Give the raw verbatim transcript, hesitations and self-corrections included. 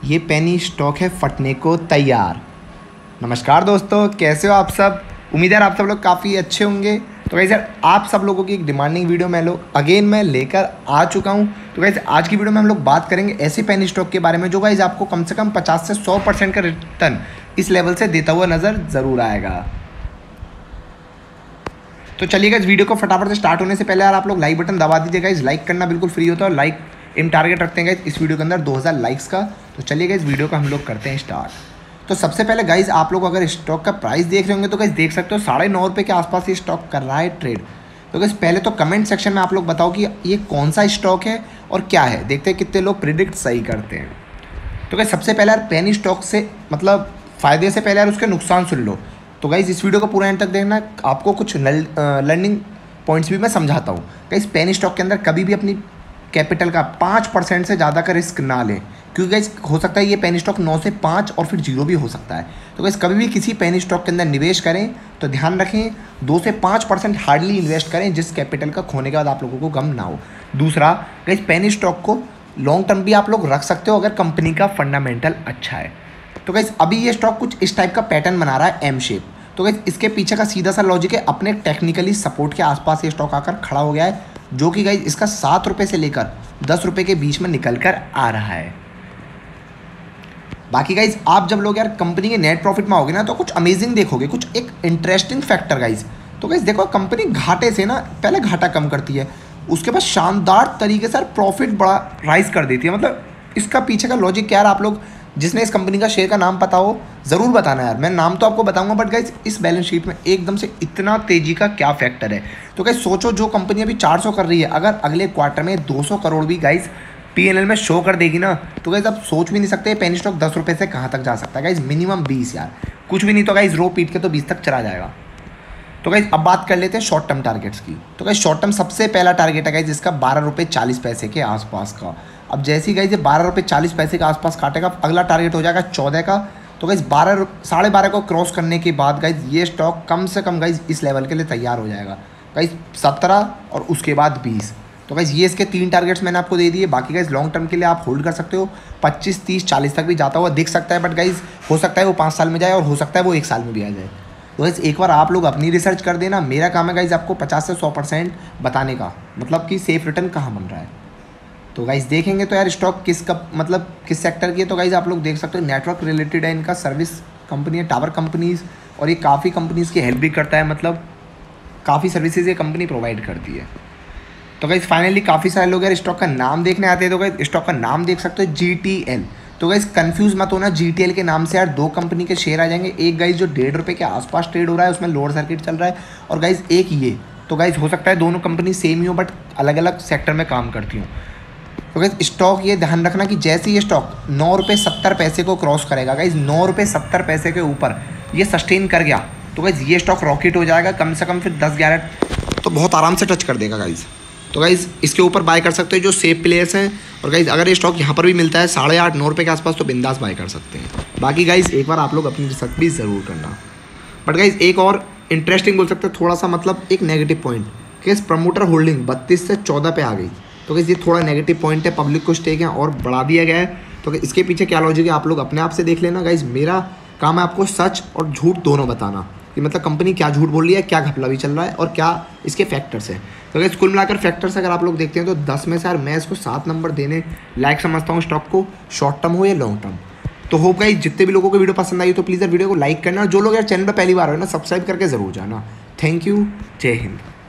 ये penny stock है फटने को तैयार। नमस्कार दोस्तों, कैसे हो आप सब। उम्मीद है आप सब लोग काफ़ी अच्छे होंगे। तो गाइस यार, आप सब लोगों की एक डिमांडिंग वीडियो मैं लो अगेन मैं लेकर आ चुका हूँ। तो गाइस आज की वीडियो में हम लोग बात करेंगे ऐसे पेनी स्टॉक के बारे में जो गाइस आपको कम से कम पचास से सौ परसेंट का रिटर्न इस लेवल से देता हुआ नज़र ज़रूर आएगा। तो चलिए गाइस, वीडियो को फटाफट से स्टार्ट होने से पहले यार आप लोग लाइक बटन दबा दीजिएगा। इस लाइक करना बिल्कुल फ्री होता है और लाइक एम टारगेट रखते हैं गाइस इस वीडियो के अंदर दो हज़ार लाइक्स का। तो चलिए गाइस, वीडियो को हम लोग करते हैं स्टार्ट। तो सबसे पहले गाइस, आप लोग अगर स्टॉक का प्राइस देख रहे होंगे तो गाइस देख सकते हो साढ़े नौ रुपये के आसपास ये स्टॉक कर रहा है ट्रेड। तो गाइस पहले तो कमेंट सेक्शन में आप लोग बताओ कि ये कौन सा स्टॉक है और क्या है, देखते हैं कितने लोग प्रिडिक्ट सही करते हैं। तो गाइस सबसे पहले यार पेनी स्टॉक से मतलब फ़ायदे से पहले यार उसके नुकसान सुन लो। तो गाइस इस वीडियो को पूरा एंड तक देखना, आपको कुछ लर्निंग पॉइंट्स भी मैं समझाता हूँ। गाइस पेनी स्टॉक के अंदर कभी भी अपनी कैपिटल का पाँच परसेंट से ज़्यादा का रिस्क ना लें, क्योंकि गाइस हो सकता है ये पेनी स्टॉक नौ से पाँच और फिर जीरो भी हो सकता है। तो गाइस कभी भी किसी पेनी स्टॉक के अंदर निवेश करें तो ध्यान रखें दो से पाँच परसेंट हार्डली इन्वेस्ट करें, जिस कैपिटल का खोने के बाद आप लोगों को गम ना हो। दूसरा गाइस, पेनी स्टॉक को लॉन्ग टर्म भी आप लोग रख सकते हो अगर कंपनी का फंडामेंटल अच्छा है। तो गाइस अभी ये स्टॉक कुछ इस टाइप का पैटर्न बना रहा है, एम शेप। तो गाइस इसके पीछे का सीधा सा लॉजिक है, अपने टेक्निकली सपोर्ट के आसपास ये स्टॉक आकर खड़ा हो गया है, जो कि गाइस इसका सात रुपये से लेकर दस रुपये के बीच में निकल कर आ रहा है। बाकी गाइज आप जब लोग यार कंपनी के नेट प्रॉफिट में आओगे ना तो कुछ अमेजिंग देखोगे, कुछ एक इंटरेस्टिंग फैक्टर गाइज। तो गाइज देखो, कंपनी घाटे से ना पहले घाटा कम करती है, उसके बाद शानदार तरीके से प्रॉफिट बड़ा राइज कर देती है। मतलब इसका पीछे का लॉजिक क्या यार, आप लोग जिसने इस कंपनी का शेयर का नाम पता हो ज़रूर बताना यार। मैं नाम तो आपको बताऊंगा, बट गाइज इस बैलेंस शीट में एकदम से इतना तेजी का क्या फैक्टर है। तो गाइज सोचो, जो कंपनी अभी चार सौ कर रही है, अगर अगले क्वार्टर में दो सौ करोड़ भी गाइज पी एन एल में शो कर देगी ना, तो गाइज आप सोच भी नहीं सकते पेनी स्टॉक दस रुपये से कहाँ तक जा सकता है। गाइज मिनिमम बीस यार, कुछ भी नहीं तो गाइज रो पीट के तो बीस तक चला जाएगा। तो गाइज अब बात कर लेते हैं शॉर्ट टर्म टारगेट्स की। तो गाइज शॉर्ट टर्म सबसे पहला टारगेट है गाइज जिसका बारह रुपये चालीस पैसे के आसपास का। अब जैसे ही गाइज ये बारह रुपये चालीस पैसे के आसपास काटेगा, अगला टारगेट हो जाएगा चौदह का। तो गाइज बारह साढ़े बारह को क्रॉस करने के बाद गाइज ये स्टॉक कम से कम गाइज इस लेवल के लिए तैयार हो जाएगा। गाइज सत्रह और उसके बाद बीस। तो गाइज ये इसके तीन टारगेट्स मैंने आपको दे दिए। बाकी गाइज लॉन्ग टर्म के लिए आप होल्ड कर सकते हो, पच्चीस तीस चालीस तक भी जाता हुआ दिख सकता है, बट गाइज हो सकता है वो पाँच साल में जाए और हो सकता है वो एक साल में भी आ जाए। तो गाइज एक बार आप लोग अपनी रिसर्च कर देना, मेरा काम है गाइज आपको पचास से सौ परसेंट बताने का, मतलब कि सेफ रिटर्न कहाँ बन रहा है। तो गाइज देखेंगे तो यार स्टॉक किस का मतलब किस सेक्टर की है। तो गाइज आप लोग देख सकते हो नेटवर्क रिलेटेड है, इनका सर्विस कंपनी है, टावर कंपनीज़, और ये काफ़ी कंपनीज़ की हेल्प भी करता है, मतलब काफ़ी सर्विसेज ये कंपनी प्रोवाइड करती है। तो गाइज फाइनली काफ़ी सारे लोग यार स्टॉक का नाम देखने आते हैं। तो गाइज स्टॉक का नाम देख सकते हो जी टी एल। तो गाइज कंफ्यूज मत होना, जी टी एल के नाम से यार दो कंपनी के शेयर आ जाएंगे। एक गाइज जो डेढ़ रुपये के आसपास ट्रेड हो रहा है, उसमें लोअर सर्किट चल रहा है, और गाइज एक ये। तो गाइज हो सकता है दोनों कंपनी सेम ही हो बट अलग अलग सेक्टर में काम करती हूँ। तो गाइज स्टॉक ये ध्यान रखना कि जैसे ये स्टॉक नौ रुपये सत्तर पैसे को क्रॉस करेगा, गाइज नौ रुपये सत्तर पैसे के ऊपर ये सस्टेन कर गया, तो गाइज ये स्टॉक रॉकेट हो जाएगा, कम से कम फिर दस ग्यारह तो बहुत आराम से टच कर देगा गाइज। तो गाइज इसके ऊपर बाय कर सकते हो जो सेफ प्लेयर्स हैं, और गाइज अगर ये स्टॉक यहाँ पर भी मिलता है साढ़े आठ नौ रुपये के आसपास तो बिंदास बाय कर सकते हैं। बाकी गाइज एक बार आप लोग अपनी रिसर्च भी ज़रूर करना। बट गाइज एक और इंटरेस्टिंग बोल सकते हैं थोड़ा सा, मतलब एक नेगेटिव पॉइंट कि प्रमोटर होल्डिंग बत्तीस से चौदह पे आ गई। तो गाइज ये थोड़ा नेगेटिव पॉइंट है, पब्लिक को स्टेक है और बढ़ा दिया गया है। तो इसके पीछे क्या लॉजिक है आप लोग अपने आप से देख लेना। गाइज मेरा काम है आपको सच और झूठ दोनों बताना, कि मतलब कंपनी क्या झूठ बोल रही है, क्या घपला भी चल रहा है और क्या इसके फैक्टर्स हैं। तो गाइस कुल मिलाकर फैक्टर्स अगर आप लोग देखते हैं तो दस में से यार मैं इसको सात नंबर देने लायक समझता हूँ स्टॉक को, शॉर्ट टर्म हो या लॉन्ग टर्म। तो होप गाइस जितने भी लोगों को वीडियो पसंद आई तो प्लीज़ यार वीडियो को लाइक करना, जो लोग यार चैनल पर पहली बार हो ना सब्सक्राइब करके ज़रूर जाना। थैंक यू, जय हिंद।